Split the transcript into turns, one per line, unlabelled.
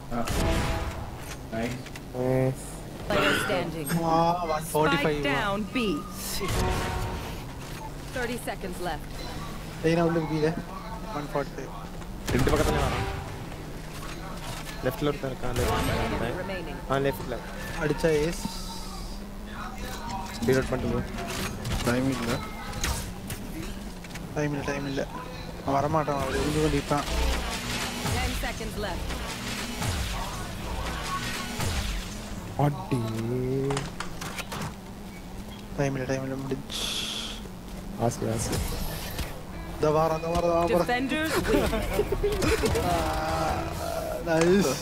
Nice.
Player standing.
Wow, 145.
Spike down B. 30 seconds left.
Hey, now look, 145.
രണ്ട് പക്കത്തന്നെ കാണാം. ലെഫ്റ്റിലോട്ട് നിൽക്കാം.
Remaining.
ആ ലെഫ്റ്റിലാണ്.
അടിച്ച ഏസ്
റീലോഡ് പണ്ട്
ടൈമില്ല വരമാട്ടാണ് അവിടെ കൊണ്ടിരിക്കാം.
10 seconds left.
അടി
ടൈമില്ല മുടിച്ച്
ആസി
ദവാറ
Defenders win.
നൈസ്.